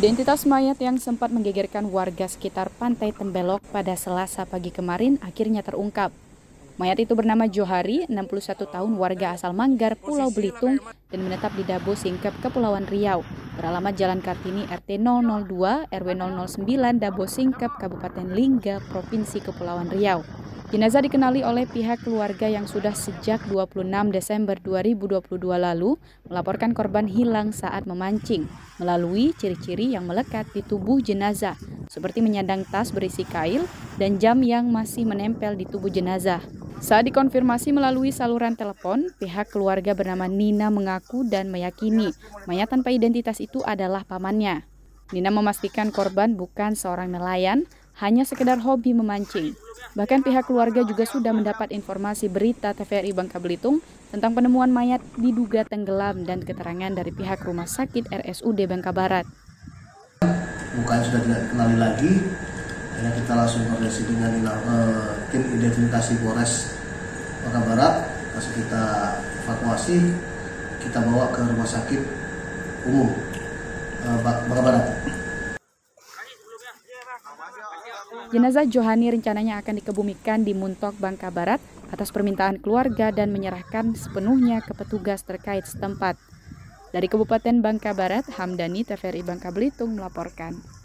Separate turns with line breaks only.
Identitas mayat yang sempat menggegerkan warga sekitar Pantai Tembelok pada Selasa pagi kemarin akhirnya terungkap. Mayat itu bernama Johari, 61 tahun, warga asal Manggar, Pulau Belitung, dan menetap di Dabo Singkep, Kepulauan Riau, beralamat Jalan Kartini RT 002 RW 009 Dabo Singkep, Kabupaten Lingga, Provinsi Kepulauan Riau. Jenazah dikenali oleh pihak keluarga yang sudah sejak 26 Desember 2022 lalu melaporkan korban hilang saat memancing melalui ciri-ciri yang melekat di tubuh jenazah, seperti menyandang tas berisi kail dan jam yang masih menempel di tubuh jenazah. Saat dikonfirmasi melalui saluran telepon, pihak keluarga bernama Nina mengaku dan meyakini mayat tanpa identitas itu adalah pamannya. Nina memastikan korban bukan seorang nelayan, hanya sekedar hobi memancing. Bahkan pihak keluarga juga sudah mendapat informasi berita TVRI Bangka Belitung tentang penemuan mayat diduga tenggelam dan keterangan dari pihak rumah sakit RSUD Bangka Barat.
Mukanya sudah tidak dikenali lagi, akhirnya kita langsung koordinasi dengan tim identifikasi Polres Bangka Barat, langsung kita evakuasi, kita bawa ke rumah sakit umum Bangka Barat.
Jenazah Johani rencananya akan dikebumikan di Muntok, Bangka Barat atas permintaan keluarga dan menyerahkan sepenuhnya ke petugas terkait setempat. Dari Kabupaten Bangka Barat, Hamdani, TVRI Bangka Belitung melaporkan.